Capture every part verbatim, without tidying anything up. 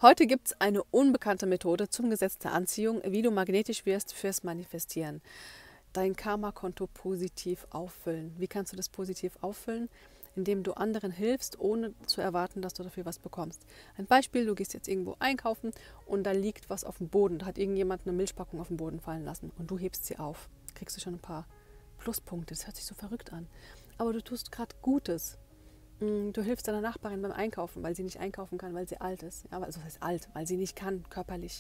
Heute gibt es eine unbekannte Methode zum Gesetz der Anziehung, wie du magnetisch wirst fürs Manifestieren. Dein Karma-Konto positiv auffüllen. Wie kannst du das positiv auffüllen? Indem du anderen hilfst, ohne zu erwarten, dass du dafür was bekommst. Ein Beispiel, du gehst jetzt irgendwo einkaufen und da liegt was auf dem Boden. Da hat irgendjemand eine Milchpackung auf den Boden fallen lassen und du hebst sie auf. Kriegst du schon ein paar Pluspunkte. Das hört sich so verrückt an. Aber du tust gerade Gutes. Du hilfst deiner Nachbarin beim Einkaufen, weil sie nicht einkaufen kann, weil sie alt ist. Ja, also das heißt alt, weil sie nicht kann, körperlich.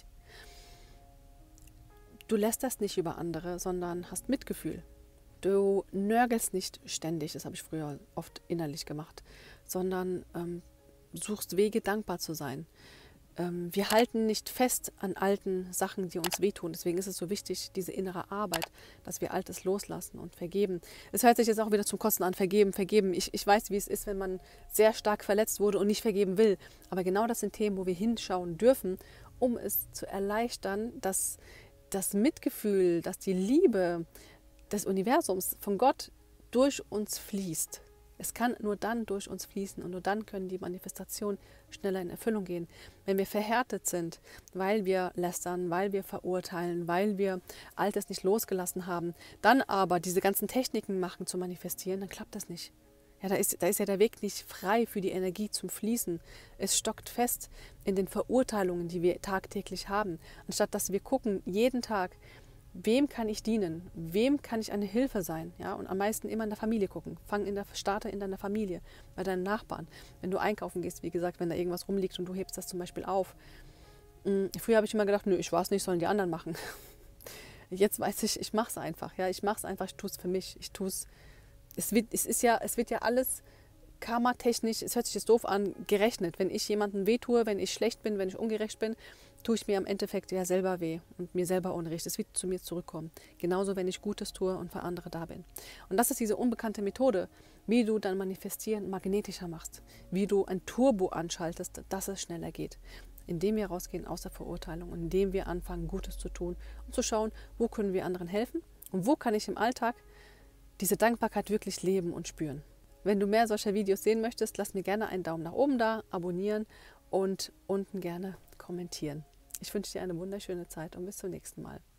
Du lässt das nicht über andere, sondern hast Mitgefühl. Du nörgelst nicht ständig, das habe ich früher oft innerlich gemacht, sondern ähm, suchst Wege, dankbar zu sein. Ähm, wir halten nicht fest an alten Sachen, die uns wehtun. Deswegen ist es so wichtig, diese innere Arbeit, dass wir Altes loslassen und vergeben. Es hört sich jetzt auch wieder zum Kosten an, vergeben, vergeben. Ich, ich weiß, wie es ist, wenn man sehr stark verletzt wurde und nicht vergeben will. Aber genau das sind Themen, wo wir hinschauen dürfen, um es zu erleichtern, dass das Mitgefühl, dass die Liebe des Universums von Gott durch uns fließt. Es kann nur dann durch uns fließen und nur dann können die Manifestationen schneller in Erfüllung gehen. Wenn wir verhärtet sind, weil wir lästern, weil wir verurteilen, weil wir Altes nicht losgelassen haben, dann aber diese ganzen Techniken machen zu manifestieren, dann klappt das nicht. Ja, da ist, da ist ja der Weg nicht frei für die Energie zum Fließen. Es stockt fest in den Verurteilungen, die wir tagtäglich haben. Anstatt dass wir gucken, jeden Tag, wem kann ich dienen? Wem kann ich eine Hilfe sein? Ja, und am meisten immer in der Familie gucken. Fang in der, starte in deiner Familie, bei deinen Nachbarn. Wenn du einkaufen gehst, wie gesagt, wenn da irgendwas rumliegt und du hebst das zum Beispiel auf. Früher habe ich immer gedacht, nö, ich weiß nicht, sollen die anderen machen. Jetzt weiß ich, ich mache es einfach. Ja, ich mache es einfach, ich tue es für mich. Ich tue es. Es wird, es ist ja, es wird ja alles karmatechnisch, es hört sich jetzt doof an, gerechnet. Wenn ich jemandem weh tue, wenn ich schlecht bin, wenn ich ungerecht bin, tue ich mir im Endeffekt ja selber weh und mir selber Unrecht. Es wird zu mir zurückkommen. Genauso, wenn ich Gutes tue und für andere da bin. Und das ist diese unbekannte Methode, wie du dein Manifestieren magnetischer machst, wie du ein Turbo anschaltest, dass es schneller geht. Indem wir rausgehen aus der Verurteilung und indem wir anfangen, Gutes zu tun und zu schauen, wo können wir anderen helfen und wo kann ich im Alltag diese Dankbarkeit wirklich leben und spüren. Wenn du mehr solcher Videos sehen möchtest, lass mir gerne einen Daumen nach oben da, abonnieren und unten gerne kommentieren. Ich wünsche dir eine wunderschöne Zeit und bis zum nächsten Mal.